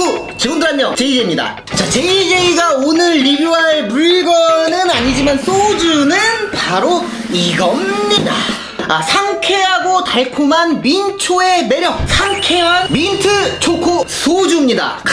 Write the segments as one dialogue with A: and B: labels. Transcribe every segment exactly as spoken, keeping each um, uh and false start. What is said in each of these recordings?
A: 후! 지금들 안녕, 제이제이입니다. 자, 제이제이가 오늘 리뷰할 물건은 아니지만 소주는 바로 이겁니다. 아, 상쾌하고 달콤한 민초의 매력, 상쾌한 민트 초코 소주입니다.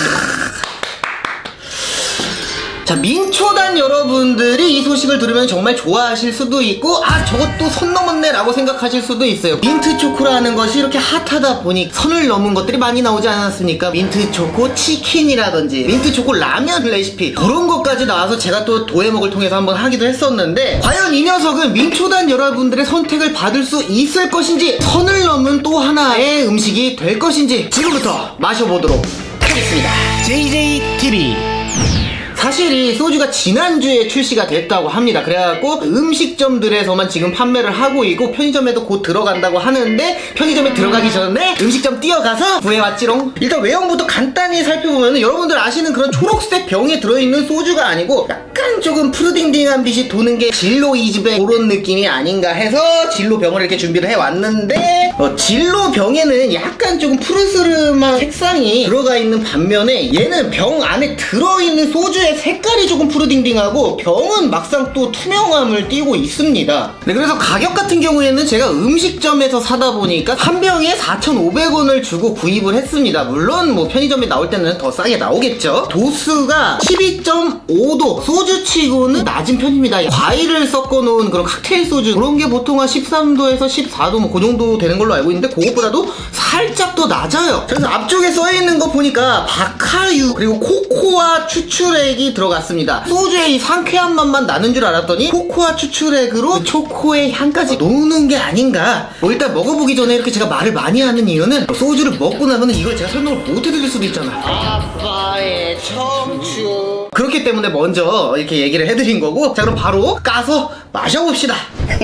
A: 자, 민초단 여러분들이 이 소식을 들으면 정말 좋아하실 수도 있고, 아, 저것도 선 넘었네 라고 생각하실 수도 있어요. 민트 초코라는 것이 이렇게 핫하다 보니 선을 넘은 것들이 많이 나오지 않았습니까? 민트 초코 치킨이라든지 민트 초코 라면 레시피, 그런 것까지 나와서 제가 또 도해먹을 통해서 한번 하기도 했었는데, 과연 이 녀석은 민초단 여러분들의 선택을 받을 수 있을 것인지, 선을 넘은 또 하나의 음식이 될 것인지 지금부터 마셔보도록 하겠습니다. 제이제이티비. 사실 이 소주가 지난주에 출시가 됐다고 합니다. 그래갖고 음식점들에서만 지금 판매를 하고 있고 편의점에도 곧 들어간다고 하는데, 편의점에 들어가기 전에 음식점 뛰어가서 구해왔지롱. 일단 외형부터 간단히 살펴보면 여러분들 아시는 그런 초록색 병에 들어있는 소주가 아니고 약간 조금 푸르딩딩한 빛이 도는 게 진로 이집의 그런 느낌이 아닌가 해서 진로 병을 이렇게 준비를 해왔는데, 어, 진로 병에는 약간 조금 푸르스름한 색상이 들어가 있는 반면에 얘는 병 안에 들어있는 소주의 색깔이 조금 푸르딩딩하고 병은 막상 또 투명함을 띠고 있습니다. 네, 그래서 가격 같은 경우에는 제가 음식점에서 사다 보니까 한 병에 사천오백 원을 주고 구입을 했습니다. 물론 뭐 편의점에 나올 때는 더 싸게 나오겠죠. 도수가 십이 점 오 도, 소주치고는 낮은 편입니다. 과일을 섞어 놓은 그런 칵테일 소주, 그런 게 보통 한 십삼 도에서 십사 도 뭐 그 정도 되는 걸로 알고 있는데, 그것보다도 살짝 더 낮아요. 그래서 앞쪽에 써있는 거 보니까 바카유 그리고 코코아 추출액이 들어갔습니다. 소주의 이 상쾌한 맛만 나는 줄 알았더니 코코아 추출액으로 그 초코의 향까지 녹는 게 아닌가. 뭐 일단 먹어보기 전에 이렇게 제가 말을 많이 하는 이유는, 소주를 먹고 나면 이걸 제가 설명을 못 해드릴 수도 있잖아. 아빠의 청춘. 그렇기 때문에 먼저 이렇게 얘기를 해드린 거고, 자, 그럼 바로 까서 마셔봅시다.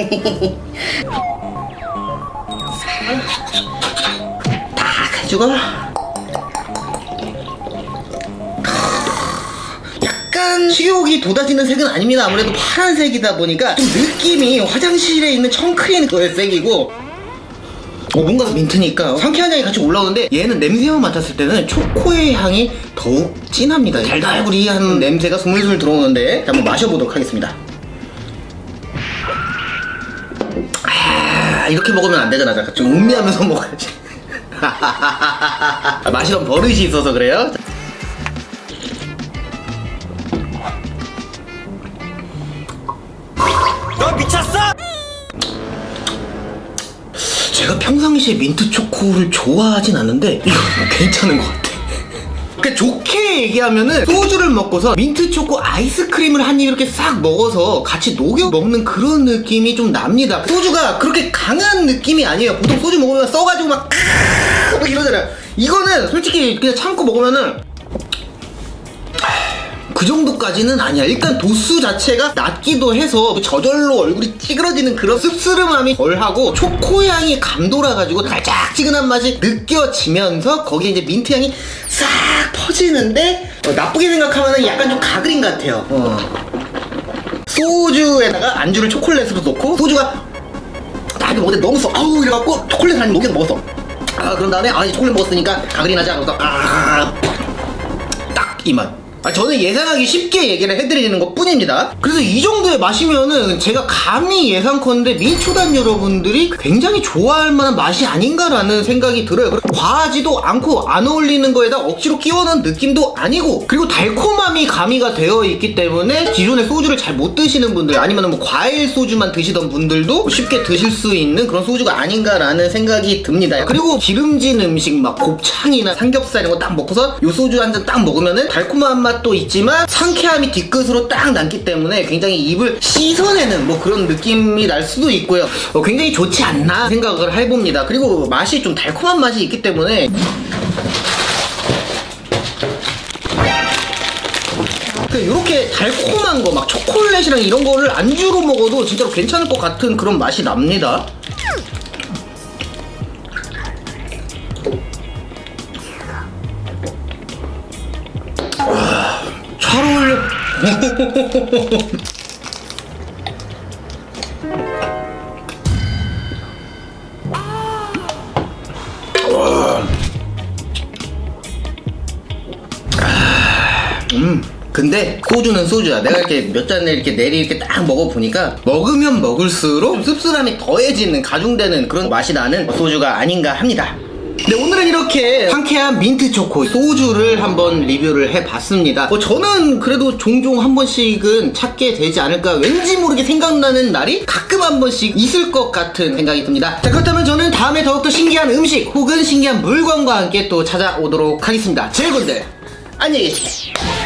A: 딱 해주고 약간 식욕이 돋아지는 색은 아닙니다. 아무래도 파란색이다 보니까 좀 느낌이 화장실에 있는 청크림 거의 색이고, 어, 뭔가 민트니까 상쾌한 향이 같이 올라오는데, 얘는 냄새만 맡았을 때는 초코의 향이 더욱 진합니다. 달달구리한 냄새가 스물스물 들어오는데, 자, 한번 마셔보도록 하겠습니다. 아, 이렇게 먹으면 안 되잖아. 잠깐 좀 음미하면서 먹어야지. 마시던 버릇이 있어서 그래요. 너 미쳤어? 제가 평상시에 민트 초코를 좋아하진 않는데 이거 괜찮은 것 같아. 그러니까 좋게 얘기하면은, 소주를 먹고서 민트 초코 아이스크림을 한 입 이렇게 싹 먹어서 같이 녹여 먹는 그런 느낌이 좀 납니다. 소주가 그렇게 강한 느낌이 아니에요. 보통 소주 먹으면 써가지고 막, 막 이러잖아요. 이거는 솔직히 그냥 참고 먹으면은 그 정도까지는 아니야. 일단 도수 자체가 낮기도 해서 저절로 얼굴이 찌그러지는 그런 씁쓸함이 덜하고, 초코향이 감돌아가지고 달짝지근한 맛이 느껴지면서 거기에 이제 민트향이 싹 퍼지는데, 어, 나쁘게 생각하면 약간 좀 가그린 같아요. 어. 소주에다가 안주를 초콜릿으로 넣고, 소주가 나한테 먹는데 너무 써. 아우 이래갖고 초콜릿을 한 녹여서 먹었어. 아, 그런 다음에 아, 이 초콜릿 먹었으니까 가그린 하자. 그래서 아, 딱 이 맛. 아, 저는 예상하기 쉽게 얘기를 해드리는 것 뿐입니다. 그래서 이 정도의 맛이면은 제가 감히 예상컨대 민초단 여러분들이 굉장히 좋아할 만한 맛이 아닌가라는 생각이 들어요. 과하지도 않고 안 어울리는 거에다 억지로 끼워넣은 느낌도 아니고, 그리고 달콤함이 가미가 되어 있기 때문에 기존에 소주를 잘 못 드시는 분들, 아니면 뭐 과일 소주만 드시던 분들도 쉽게 드실 수 있는 그런 소주가 아닌가라는 생각이 듭니다. 그리고 기름진 음식 막 곱창이나 삼겹살 이런 거 딱 먹고서 요 소주 한 잔 딱 먹으면은 달콤한 맛 맛도 있지만 상쾌함이 뒤끝으로 딱 남기 때문에 굉장히 입을 씻어내는 뭐 그런 느낌이 날 수도 있고요. 어, 굉장히 좋지 않나 생각을 해봅니다. 그리고 맛이 좀 달콤한 맛이 있기 때문에 이렇게 달콤한 거 막 초콜릿이랑 이런 거를 안주로 먹어도 진짜로 괜찮을 것 같은 그런 맛이 납니다. 와, 잘 어울려. 와. 음 근데 소주는 소주야. 내가 이렇게 몇 잔을 이렇게 내리 이렇게 딱 먹어보니까 먹으면 먹을수록 씁쓸함이 더해지는, 가중되는 그런 맛이 나는 소주가 아닌가 합니다. 네, 오늘은 이렇게 상쾌한 민트 초코 소주를 한번 리뷰를 해봤습니다. 뭐 저는 그래도 종종 한 번씩은 찾게 되지 않을까, 왠지 모르게 생각나는 날이 가끔 한 번씩 있을 것 같은 생각이 듭니다. 자, 그렇다면 저는 다음에 더욱더 신기한 음식 혹은 신기한 물건과 함께 또 찾아오도록 하겠습니다. 제일분들 안녕히 계세요.